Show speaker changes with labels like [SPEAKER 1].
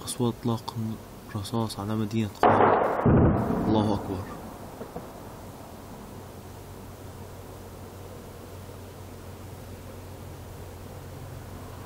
[SPEAKER 1] أصوات إطلاق الرصاص على مدينة قارة. الله أكبر.